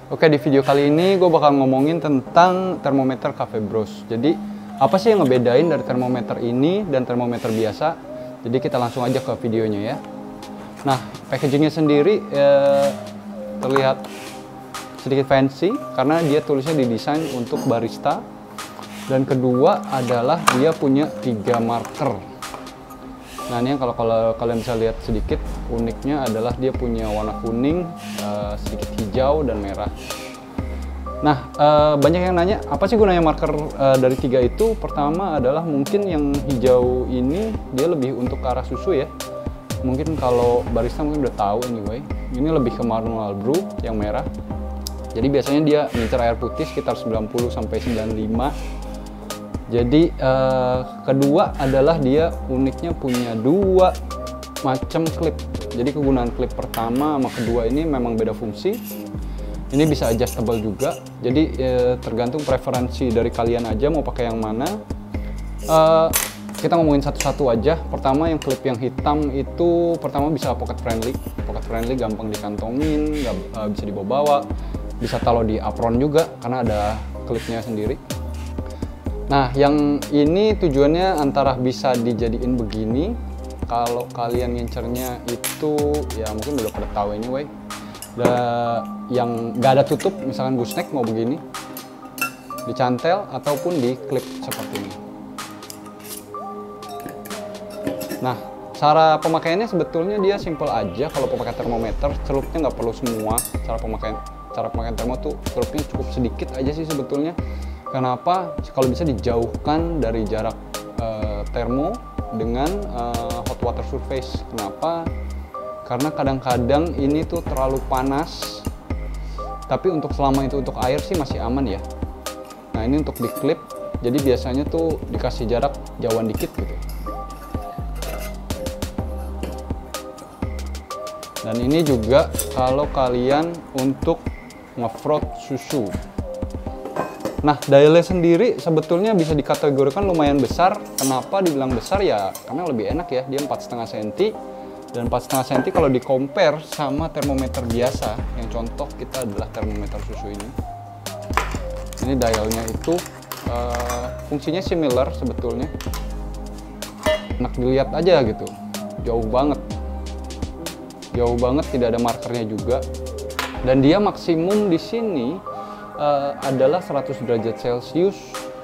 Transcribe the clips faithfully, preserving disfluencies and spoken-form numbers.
Oke, di video kali ini gue bakal ngomongin tentang termometer Cafe Bros. Jadi, apa sih yang ngebedain dari termometer ini dan termometer biasa? Jadi kita langsung aja ke videonya ya. Nah, packagingnya sendiri eh, terlihat sedikit fancy karena dia tulisnya didesain untuk barista. Dan kedua adalah dia punya tiga marker. Nah, ini yang kalau, kalau kalian bisa lihat sedikit uniknya adalah dia punya warna kuning, uh, sedikit hijau dan merah. Nah, uh, banyak yang nanya apa sih gunanya marker uh, dari tiga itu? Pertama adalah mungkin yang hijau ini dia lebih untuk ke arah susu ya. Mungkin kalau barista mungkin udah tahu anyway. Ini lebih ke manual brew yang merah. Jadi biasanya dia ngincer air putih sekitar sembilan puluh sampai sembilan puluh lima. Jadi uh, kedua adalah dia uniknya punya dua macam klip. Jadi kegunaan klip pertama sama kedua ini memang beda fungsi. Ini bisa adjustable juga. Jadi uh, tergantung preferensi dari kalian aja mau pakai yang mana. Uh, kita ngomongin satu-satu aja. Pertama yang klip yang hitam itu pertama bisa pocket friendly. Pocket friendly gampang dikantongin, gak, uh, bisa dibawa-bawa. Bisa taruh di apron juga karena ada klipnya sendiri. Nah, yang ini tujuannya antara bisa dijadiin begini, kalau kalian ngincernya itu ya mungkin udah pada tahu anyway. Da, yang nggak ada tutup, misalkan gooseneck mau begini, dicantel ataupun di klip seperti ini. Nah, cara pemakaiannya sebetulnya dia simple aja. Kalau pemakai termometer, celupnya nggak perlu semua. Cara pemakaian cara pemakaian termo tuh celupnya cukup sedikit aja sih sebetulnya. Kenapa? Kalau bisa dijauhkan dari jarak uh, termo dengan uh, hot water surface. Kenapa? Karena kadang-kadang ini tuh terlalu panas. Tapi untuk selama itu untuk air sih masih aman ya. Nah, ini untuk di clip. Jadi biasanya tuh dikasih jarak jauhan dikit gitu. Dan ini juga kalau kalian untuk ngefrot susu. Nah, dialnya sendiri sebetulnya bisa dikategorikan lumayan besar. Kenapa dibilang besar ya? Karena lebih enak ya, dia empat koma lima senti. Dan empat koma lima senti kalau di compare sama termometer biasa, yang contoh kita adalah termometer susu ini. Ini dialnya itu uh, fungsinya similar sebetulnya. Enak dilihat aja gitu, jauh banget. Jauh banget, tidak ada markernya juga. Dan dia maksimum di sini Uh, adalah seratus derajat Celcius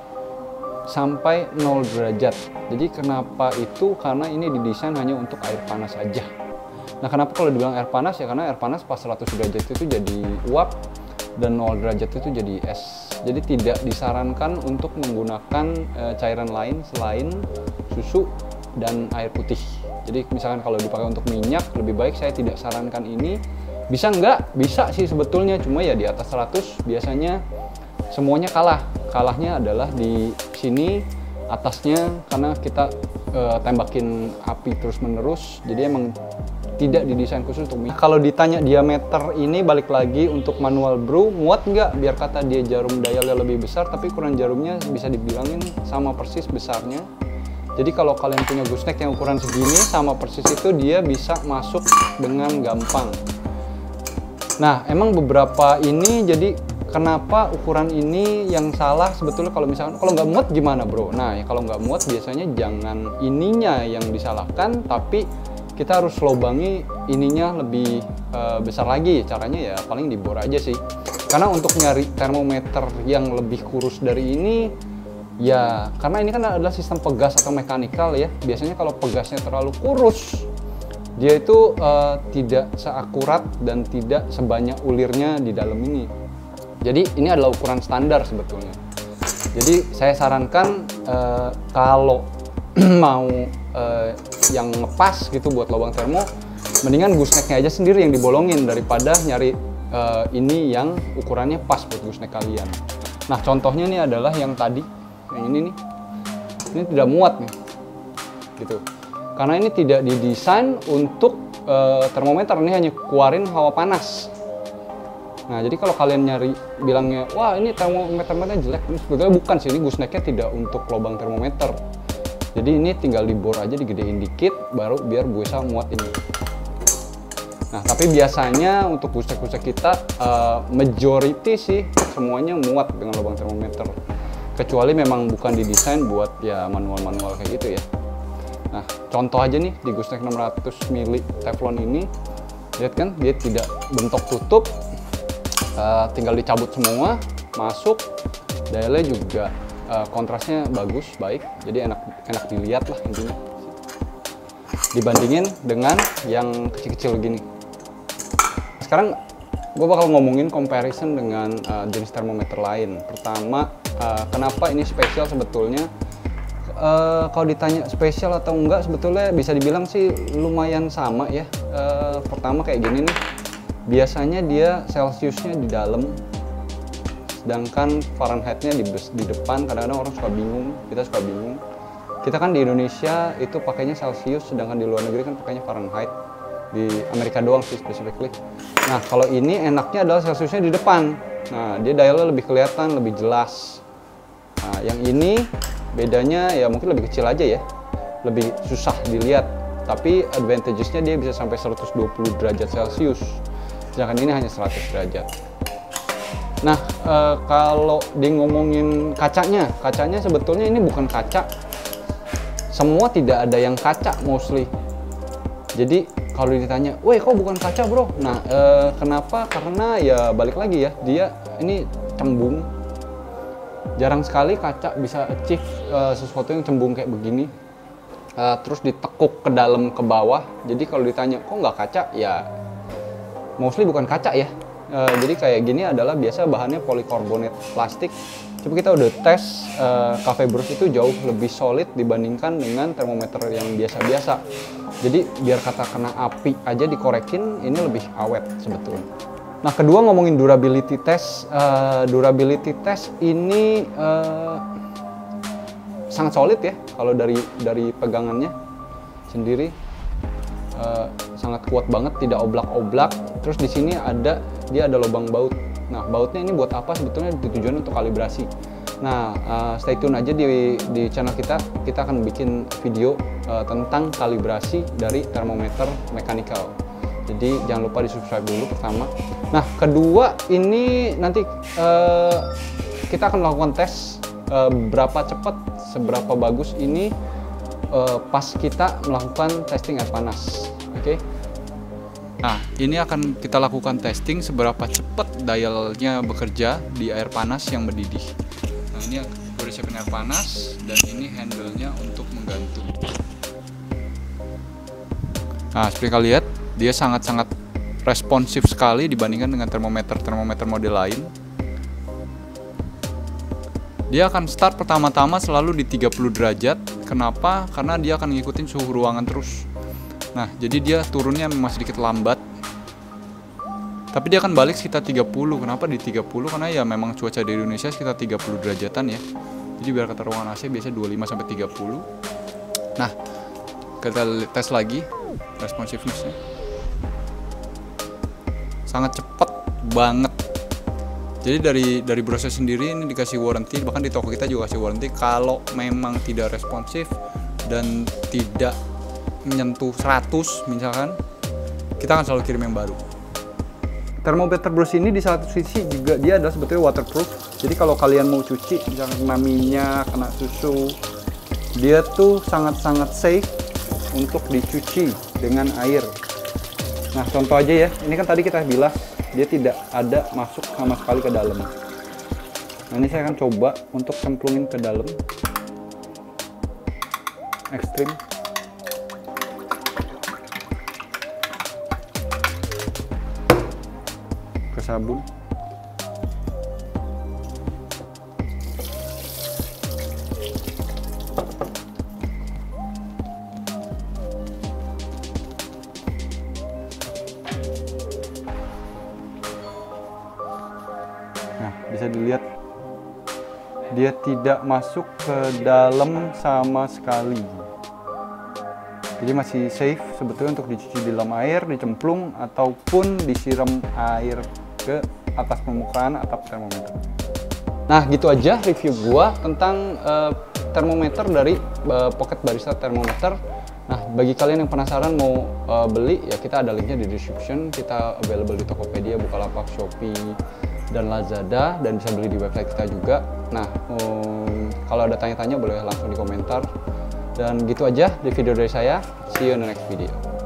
sampai nol derajat. Jadi kenapa itu? Karena ini didesain hanya untuk air panas saja. Nah, kenapa kalau dibilang air panas ya? Karena air panas pas seratus derajat itu jadi uap dan nol derajat itu jadi es. Jadi tidak disarankan untuk menggunakan uh, cairan lain selain susu dan air putih. Jadi misalkan kalau dipakai untuk minyak, lebih baik saya tidak sarankan ini. Bisa nggak? Bisa sih sebetulnya, cuma ya di atas seratus biasanya semuanya kalah. Kalahnya adalah di sini atasnya karena kita e, tembakin api terus menerus, jadi emang tidak didesain khusus untuk minyak. Kalau ditanya diameter ini balik lagi untuk manual brew, muat nggak? Biar kata dia jarum dialnya lebih besar, tapi ukuran jarumnya bisa dibilangin sama persis besarnya. Jadi kalau kalian punya gooseneck yang ukuran segini sama persis itu dia bisa masuk dengan gampang. Nah, emang beberapa ini jadi kenapa ukuran ini yang salah sebetulnya kalau misalkan kalau nggak muat gimana bro? Nah, ya kalau nggak muat biasanya jangan ininya yang disalahkan, tapi kita harus lobangi ininya lebih uh, besar lagi. Caranya ya paling dibor aja sih. Karena untuk nyari termometer yang lebih kurus dari ini, ya karena ini kan adalah sistem pegas atau mekanikal ya. Biasanya kalau pegasnya terlalu kurus, dia itu uh, tidak seakurat dan tidak sebanyak ulirnya di dalam ini. Jadi ini adalah ukuran standar sebetulnya. Jadi saya sarankan uh, kalau mau uh, yang ngepas gitu buat lubang termo, mendingan goosenecknya aja sendiri yang dibolongin daripada nyari uh, ini yang ukurannya pas buat gooseneck kalian. Nah, contohnya ini adalah yang tadi, yang ini nih. Ini tidak muat nih. Gitu. Karena ini tidak didesain untuk e, termometer, ini hanya keluarin hawa panas. Nah, jadi kalau kalian nyari bilangnya, wah ini termometernya jelek, ini sebetulnya bukan sih, ini goosenecknya tidak untuk lubang termometer. Jadi ini tinggal dibor aja, digedein dikit, baru biar bisa muat ini. Nah, tapi biasanya untuk gooseneck-gooseneck kita uh, majority sih semuanya muat dengan lubang termometer, kecuali memang bukan didesain buat ya manual-manual kayak gitu ya. Nah, contoh aja nih di gooseneck enam ratus mili teflon ini, lihat kan dia tidak bentuk tutup, uh, tinggal dicabut semua, masuk, dialnya juga uh, kontrasnya bagus, baik, jadi enak enak dilihat lah intinya. Dibandingin dengan yang kecil-kecil gini. Sekarang gue bakal ngomongin comparison dengan uh, jenis termometer lain. Pertama, uh, kenapa ini spesial sebetulnya? Uh, kalau ditanya spesial atau enggak, sebetulnya bisa dibilang sih lumayan sama ya. Uh, pertama kayak gini nih, biasanya dia Celsiusnya di dalam, sedangkan Fahrenheitnya di, di depan. Kadang-kadang orang suka bingung, kita suka bingung. Kita kan di Indonesia itu pakainya Celsius, sedangkan di luar negeri kan pakainya Fahrenheit. Di Amerika doang sih specifically. Nah, kalau ini enaknya adalah Celsiusnya di depan. Nah, dia dialnya lebih kelihatan, lebih jelas. Nah, yang ini bedanya ya mungkin lebih kecil aja ya, lebih susah dilihat, tapi advantages-nya dia bisa sampai seratus dua puluh derajat Celcius, sedangkan ini hanya seratus derajat. Nah, e, kalau di ngomongin kacanya, kacanya sebetulnya ini bukan kaca, semua tidak ada yang kaca mostly. Jadi kalau ditanya, weh kok bukan kaca bro? Nah, e, kenapa? Karena ya balik lagi ya, dia ini cembung. Jarang sekali kaca bisa achieve uh, sesuatu yang cembung kayak begini, uh, terus ditekuk ke dalam ke bawah. Jadi kalau ditanya kok nggak kaca, ya mostly bukan kaca ya. Uh, jadi kayak gini adalah biasa bahannya polikarbonat plastik. Coba kita udah tes, uh, Cafe Bros itu jauh lebih solid dibandingkan dengan termometer yang biasa-biasa. Jadi biar kata kena api aja dikorekin, ini lebih awet sebetulnya. Nah, kedua ngomongin durability test, uh, durability test ini uh, sangat solid ya kalau dari dari pegangannya sendiri, uh, sangat kuat banget, tidak oblak-oblak. Terus di sini ada dia ada lubang baut. Nah, bautnya ini buat apa? Sebetulnya ditujuan untuk kalibrasi. Nah, uh, stay tune aja di di channel kita. Kita akan bikin video uh, tentang kalibrasi dari termometer mechanical. Jadi jangan lupa di subscribe dulu pertama. Nah, kedua ini nanti uh, kita akan melakukan tes uh, berapa cepat, seberapa bagus ini uh, pas kita melakukan testing air panas. Oke? Okay? Nah, ini akan kita lakukan testing seberapa cepat dialnya bekerja di air panas yang mendidih. Nah, ini udah siapin air panas dan ini handle-nya untuk menggantung. Nah, seperti kalian lihat, dia sangat-sangat responsif sekali dibandingkan dengan termometer-termometer model lain. Dia akan start pertama-tama selalu di tiga puluh derajat. Kenapa? Karena dia akan ngikutin suhu ruangan terus. Nah, jadi dia turunnya memang sedikit lambat. Tapi dia akan balik sekitar tiga puluh. Kenapa di tiga puluh? Karena ya memang cuaca di Indonesia sekitar tiga puluh derajatan ya. Jadi biar kata ruangan A C biasa dua puluh lima sampai tiga puluh. Nah, kita tes lagi responsiveness-nya. Sangat cepat banget. Jadi dari dari Brose sendiri ini dikasih warranty, bahkan di toko kita juga kasih warranty kalau memang tidak responsif dan tidak menyentuh seratus misalkan, kita akan selalu kirim yang baru. Termometer Brose ini di satu sisi juga dia adalah sebetulnya waterproof. Jadi kalau kalian mau cuci, misalkan kena minyak, kena susu, dia tuh sangat-sangat safe untuk dicuci dengan air. Nah, contoh aja ya, ini kan tadi kita bilas, dia tidak ada masuk sama sekali ke dalam. Nah, ini saya akan coba untuk cemplungin ke dalam. Ekstrim. Ke sabun. Nah, bisa dilihat dia tidak masuk ke dalam sama sekali. Jadi masih safe sebetulnya untuk dicuci di dalam air, dicemplung, ataupun disiram air ke atas permukaan atap termometer. Nah, gitu aja review gua tentang uh, termometer dari uh, Pocket Barista Thermometer Nah, bagi kalian yang penasaran mau uh, beli, ya kita ada linknya di description. Kita available di Tokopedia, Bukalapak, Shopee, dan Lazada, dan bisa beli di website kita juga. Nah, um, kalau ada tanya-tanya boleh langsung di komentar. Dan gitu aja di video dari saya. See you in the next video.